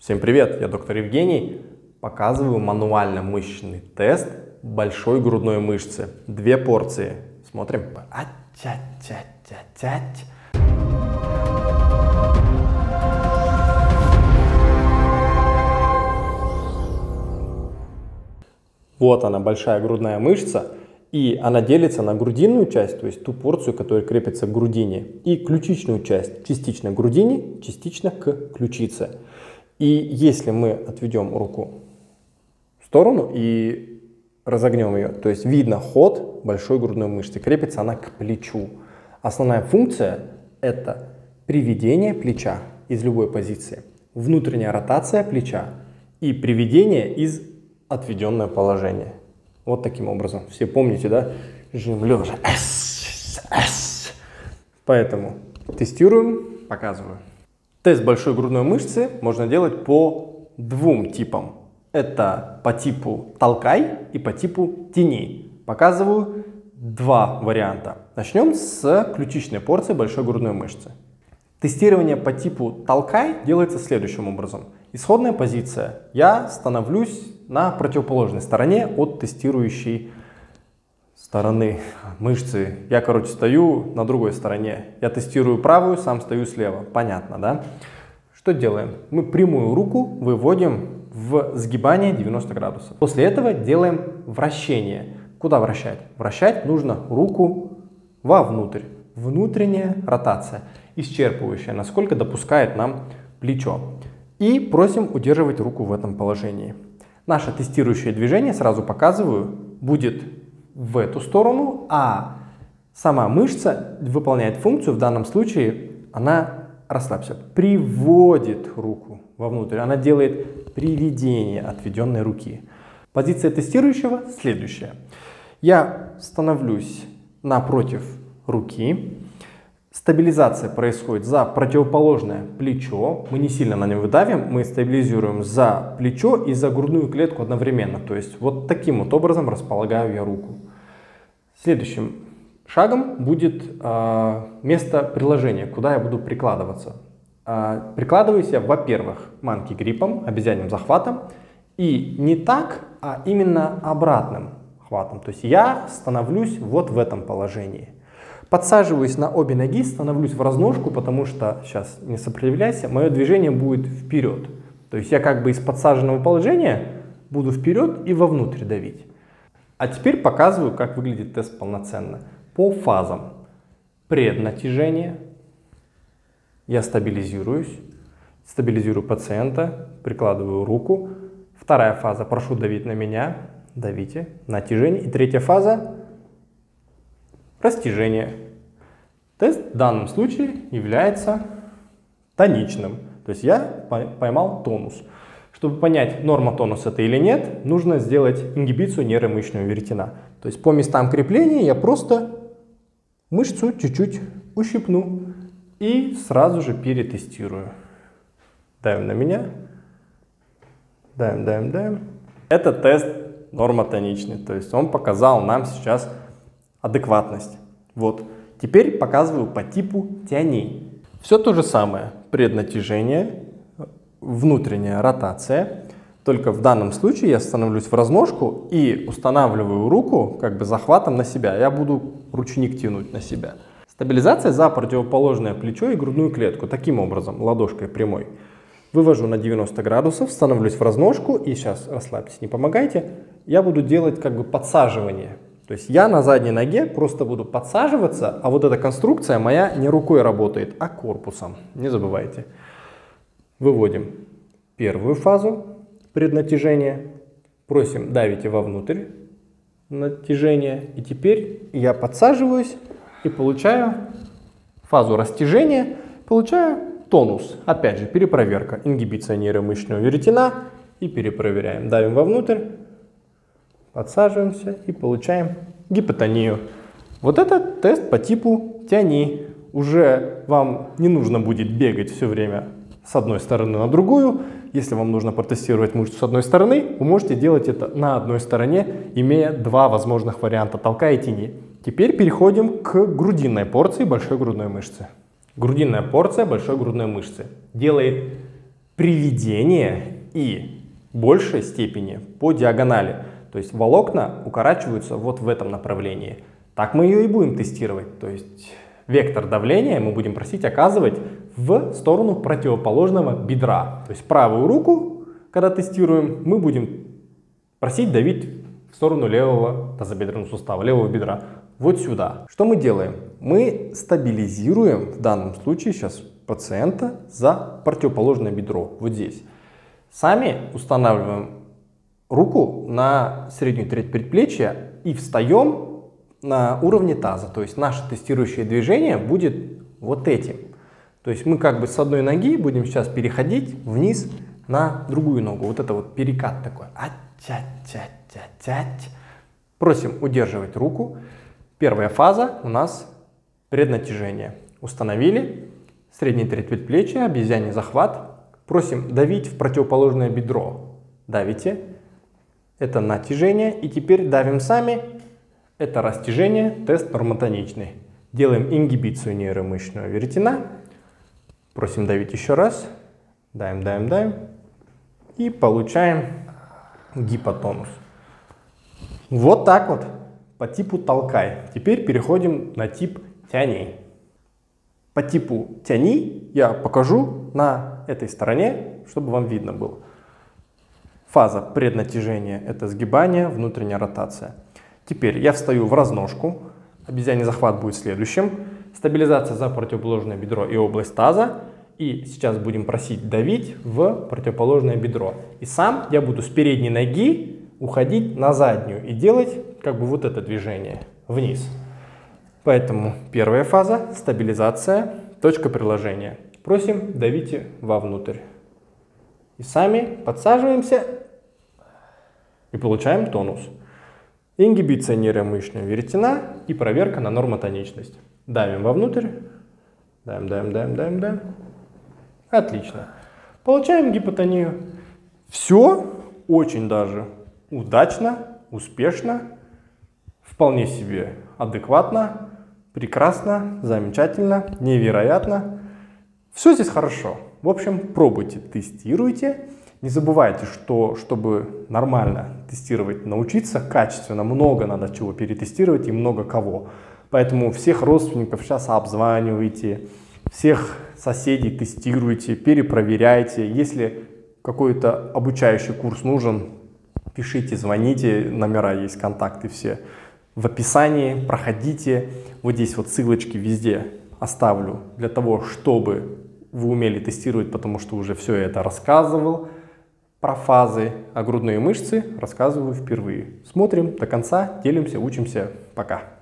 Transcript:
Всем привет, я доктор Евгений. Показываю мануально-мышечный тест большой грудной мышцы. 2 порции. Смотрим. Вот она, большая грудная мышца. И она делится на грудинную часть, то есть ту порцию, которая крепится к грудине, и ключичную часть, частично к грудине, частично к ключице. И если мы отведем руку в сторону и разогнем ее, то есть видно ход большой грудной мышцы, крепится она к плечу. Основная функция – это приведение плеча из любой позиции, внутренняя ротация плеча и приведение из отведенного положения. Вот таким образом. Все помните, да? Жим лежа. Поэтому тестируем, показываю. Тест большой грудной мышцы можно делать по 2 типам. Это по типу толкай и по типу тяни. Показываю 2 варианта. Начнем с ключичной порции большой грудной мышцы. Тестирование по типу толкай делается следующим образом. Исходная позиция. Я становлюсь на противоположной стороне от тестирующей стороны мышцы. Я, стою на другой стороне. Я тестирую правую, сам стою слева. Понятно, да? Что делаем? Мы прямую руку выводим в сгибание 90 градусов. После этого делаем вращение. Куда вращать? Вращать нужно руку вовнутрь. Внутренняя ротация, исчерпывающая, насколько допускает нам плечо. И просим удерживать руку в этом положении. Наше тестирующее движение, сразу показываю, будет в эту сторону, а сама мышца выполняет функцию, в данном случае она, расслабься, приводит руку вовнутрь, она делает приведение отведенной руки. Позиция тестирующего следующая. Я становлюсь напротив руки. Стабилизация происходит за противоположное плечо. Мы не сильно на него давим, мы стабилизируем за плечо и за грудную клетку одновременно. То есть вот таким вот образом располагаю я руку. Следующим шагом будет место приложения, куда я буду прикладываться. Прикладываюсь я, во-первых, манки гриппом, обезьяньим захватом. И не так, а именно обратным хватом. То есть я становлюсь вот в этом положении. Подсаживаюсь на обе ноги, становлюсь в разножку, потому что, сейчас не сопротивляйся, мое движение будет вперед. То есть я из подсаженного положения буду вперед и вовнутрь давить. А теперь показываю, как выглядит тест полноценно. По фазам. Преднатяжение. Я стабилизируюсь. Стабилизирую пациента. Прикладываю руку. Вторая фаза. Прошу давить на меня. Давите. Натяжение. И третья фаза. Растяжение. Тест в данном случае является тоничным. То есть я поймал тонус. Чтобы понять, норма тонуса это или нет, нужно сделать ингибицию нейромышечного веретена. То есть по местам крепления я просто мышцу чуть-чуть ущипну и сразу же перетестирую. Давим на меня. Давим. Это тест нормотоничный. То есть он показал нам сейчас адекватность. Вот. Теперь показываю по типу тяни. Все то же самое. Преднатяжение, внутренняя ротация. Только в данном случае я становлюсь в разножку и устанавливаю руку захватом на себя. Я буду ручник тянуть на себя. Стабилизация за противоположное плечо и грудную клетку. Таким образом, ладошкой прямой. Вывожу на 90 градусов, становлюсь в разножку. И сейчас, расслабьтесь, не помогайте. Я буду делать подсаживание. То есть я на задней ноге просто буду подсаживаться, а вот эта конструкция моя не рукой работает, а корпусом. Не забывайте. Выводим первую фазу преднатяжения. Просим давите вовнутрь натяжения. И теперь я подсаживаюсь и получаю фазу растяжения, получаю тонус. Опять же, перепроверка. Ингибиция нейромышечного веретена. И перепроверяем. Давим вовнутрь. Подсаживаемся и получаем гипотонию. Вот это тест по типу тяни. Уже вам не нужно будет бегать все время с одной стороны на другую. Если вам нужно протестировать мышцу с одной стороны, вы можете делать это на одной стороне, имея 2 возможных варианта толка и тяни. Теперь переходим к грудинной порции большой грудной мышцы. Грудинная порция большой грудной мышцы делает приведение и в большей степени по диагонали. То есть волокна укорачиваются вот в этом направлении. Так мы ее и будем тестировать. То есть вектор давления мы будем просить оказывать в сторону противоположного бедра. То есть правую руку, когда тестируем, мы будем просить давить в сторону левого тазобедренного сустава, левого бедра. Вот сюда. Что мы делаем? Мы стабилизируем в данном случае сейчас пациента за противоположное бедро. Вот здесь. Сами устанавливаем руку на среднюю треть предплечья и встаем на уровне таза. То есть наше тестирующее движение будет вот этим. То есть мы как бы с одной ноги будем сейчас переходить вниз на другую ногу. Вот это вот перекат такой. Просим удерживать руку. Первая фаза у нас преднатяжение. Установили. Средняя треть предплечья, обезьяний захват. Просим давить в противоположное бедро. Давите. Это натяжение. И теперь давим сами. Это растяжение, тест нормотоничный. Делаем ингибицию нейромышечного веретена. Просим давить еще раз. Давим. И получаем гипотонус. Вот так вот. По типу толкай. Теперь переходим на тип тяни. По типу тяни я покажу на этой стороне, чтобы вам видно было. Фаза преднатяжения — это сгибание, внутренняя ротация. Теперь я встаю в разножку. Обезьяний захват будет следующим. Стабилизация за противоположное бедро и область таза. И сейчас будем просить давить в противоположное бедро. И сам я буду с передней ноги уходить на заднюю и делать как бы вот это движение вниз. Поэтому первая фаза — стабилизация, точка приложения. Просим давите вовнутрь. И сами подсаживаемся и получаем тонус. Ингибиция нейромышечного веретена и проверка на нормотоничность. Давим вовнутрь. Давим. Отлично. Получаем гипотонию. Все очень даже удачно, успешно, вполне себе адекватно, прекрасно, замечательно, невероятно. Все здесь хорошо. В общем, пробуйте, тестируйте. Не забывайте, что чтобы нормально тестировать, научиться качественно, много надо чего перетестировать и много кого. Поэтому всех родственников сейчас обзванивайте, всех соседей тестируйте, перепроверяйте. Если какой-то обучающий курс нужен, пишите, звоните, номера есть, контакты все в описании, проходите. Вот здесь вот ссылочки везде оставлю для того, чтобы вы умели тестировать, потому что уже все это рассказывал. Про фазы, а грудные мышцы рассказываю впервые. Смотрим до конца, делимся, учимся. Пока.